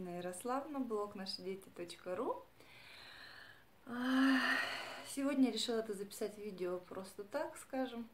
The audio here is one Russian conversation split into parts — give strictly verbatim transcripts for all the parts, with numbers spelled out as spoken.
Инна Ярославна, блог наши дети точка ру. Сегодня я решила это записать видео просто так, скажем.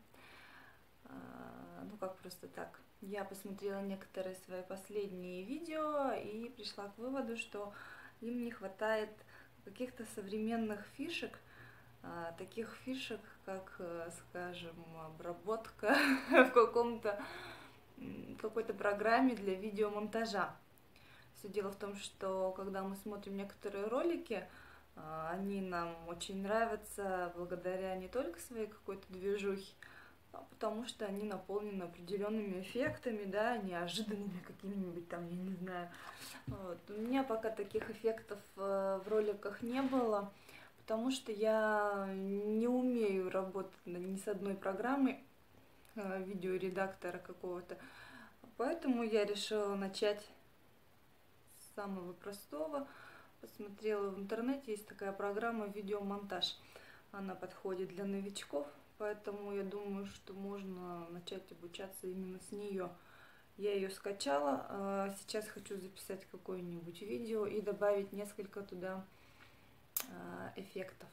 Ну как просто так. Я посмотрела некоторые свои последние видео и пришла к выводу, что им не хватает каких-то современных фишек, таких фишек, как, скажем, обработка в каком-то какой-то программе для видеомонтажа. Все дело в том, что когда мы смотрим некоторые ролики, они нам очень нравятся благодаря не только своей какой-то движухе, а потому что они наполнены определенными эффектами, да, неожиданными какими-нибудь там, я не знаю. Вот. У меня пока таких эффектов в роликах не было, потому что я не умею работать ни с одной программой видеоредактора какого-то. Поэтому я решила начать с самого простого. Посмотрела в интернете, есть такая программа видеомонтаж. Она подходит для новичков, поэтому я думаю, что можно начать обучаться именно с нее. Я ее скачала, сейчас хочу записать какое-нибудь видео и добавить несколько туда эффектов.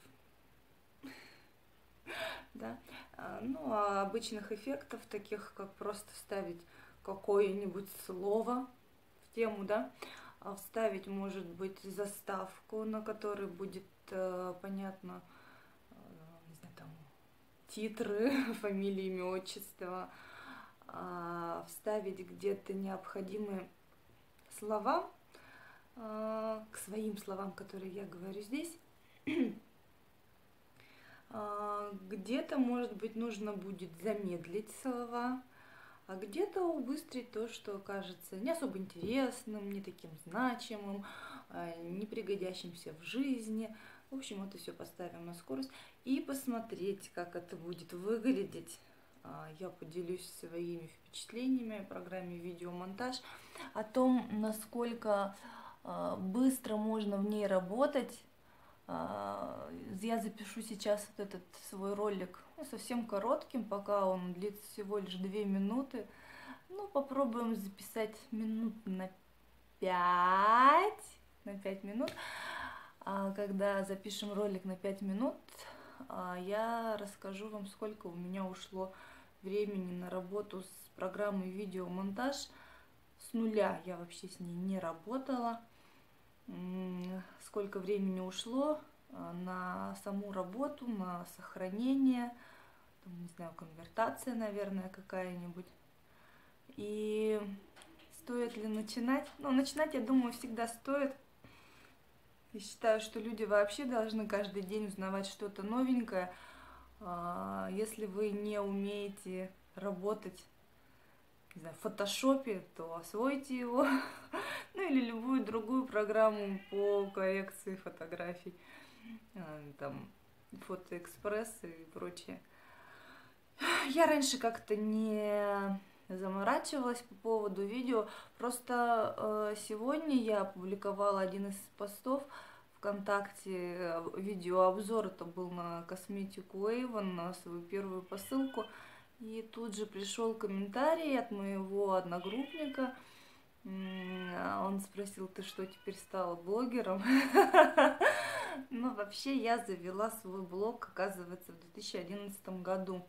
Да? Ну, а обычных эффектов, таких как просто вставить какое-нибудь слово в тему, да, вставить, может быть, заставку, на которой будет э, понятно, э, не знаю, там, титры, фамилии, имя, отчество, э, вставить где-то необходимые слова э, к своим словам, которые я говорю здесь. Где-то, может быть, нужно будет замедлить слова, а где-то убыстрить то, что кажется не особо интересным, не таким значимым, не пригодящимся в жизни. В общем, это все поставим на скорость и посмотреть, как это будет выглядеть. Я поделюсь своими впечатлениями о программе видеомонтаж, о том, насколько быстро можно в ней работать. Я запишу сейчас вот этот свой ролик, ну, совсем коротким, пока он длится всего лишь две минуты. Ну, попробуем записать минут на пять, на пять минут. Когда запишем ролик на пять минут, я расскажу вам, сколько у меня ушло времени на работу с программой видеомонтаж. С нуля я вообще с ней не работала. Сколько времени ушло на саму работу, на сохранение, там, не знаю, конвертация, наверное, какая-нибудь. И стоит ли начинать? Ну, начинать, я думаю, всегда стоит. Я считаю, что люди вообще должны каждый день узнавать что-то новенькое. Если вы не умеете работать, не знаю, в фотошопе, то освойте его. Ну или любую другую программу по коррекции фотографий, там, фотоэкспресс и прочее. Я раньше как-то не заморачивалась по поводу видео, просто сегодня я опубликовала один из постов ВКонтакте, видеообзор, это был на косметику Avon, на свою первую посылку, и тут же пришел комментарий от моего одногруппника. Он спросил: ты что, теперь стала блогером? Ну, вообще, я завела свой блог, оказывается, в две тысячи одиннадцатом году.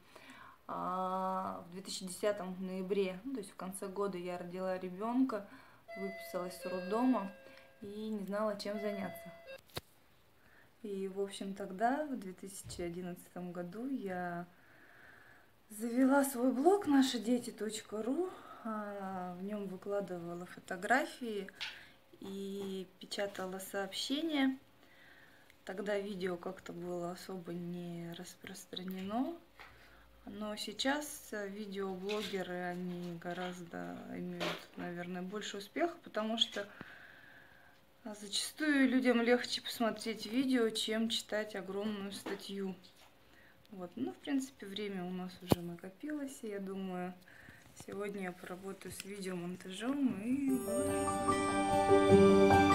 В две тысячи десятом, в ноябре, ну, то есть в конце года, я родила ребенка, выписалась с роддома и не знала, чем заняться. И, в общем, тогда, в две тысячи одиннадцатом году, я завела свой блог наши дети точка ру. В нем выкладывала фотографии и печатала сообщения. Тогда видео как-то было особо не распространено. Но сейчас видеоблогеры, они гораздо имеют, наверное, больше успеха, потому что зачастую людям легче посмотреть видео, чем читать огромную статью. Вот. Ну, в принципе, время у нас уже накопилось, и я думаю, сегодня я поработаю с видеомонтажом и